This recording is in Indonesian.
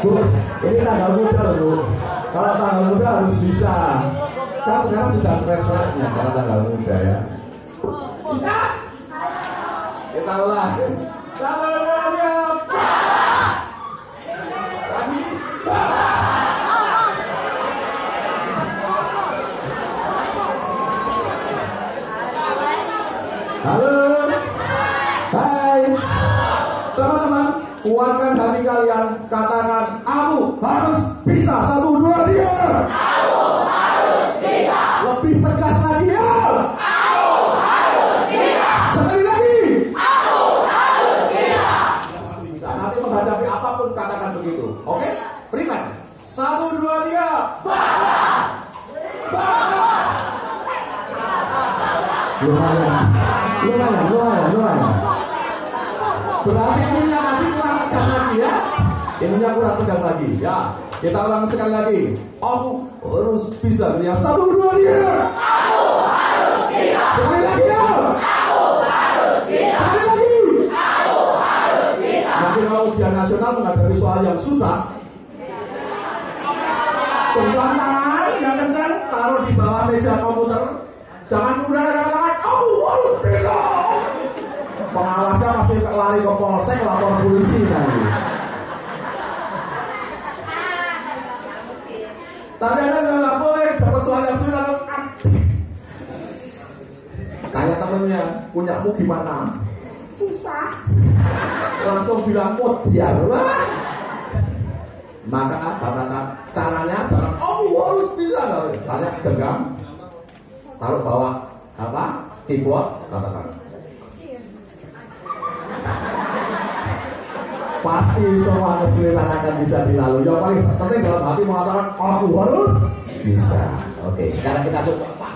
Bu, ini tanggal muda Bu. Kalau tanggal muda harus bisa. Kan sekarang sudah fresh-freshnya kalau tanggal muda ya. Bisa? Kita ulang. Tanggal muda siap. Lagi. Halo. Hai. Teman-teman, kuatkan hati kalian, katakan aku harus bisa. 1, 2, 3. Aku harus bisa. Lebih tegas lagi ya. Aku harus bisa. Sekali lagi. Aku harus bisa. Nanti menghadapi apapun katakan begitu. Oke? Berikan. 1, 2, 3. Lumayan. Berarti ininya nanti kurang tegas lagi ya. Ininya kurang tegas lagi ya. Kita ulang sekali lagi. Aku harus bisa ya. 1, 2, 3. Aku harus bisa. Sekali lagi ya. Aku harus bisa. Sekali lagi. Aku harus bisa. Nanti kalau ujian nasional menghadapi soal yang susah, pegang tangan yang kencang, taruh di bawah meja komputer. Jangan kemudian ada katakan, aku harus bisa. Pengawasnya pasti lari ke polsek, lapor polisi nanti. Tapi Anda nggak boleh dapat soal yang sulit lalu tanya temennya, punyamu gimana? Susah. Langsung bilang modiar lah. Maka katakan caranya jangan harus bisa. Tanya genggam, taruh bawah apa? Keyboard, katakan. Pasti semua kesulitan akan bisa dilalui. Yang paling penting dalam hati mengatakan aku harus bisa. Oke, sekarang kita coba.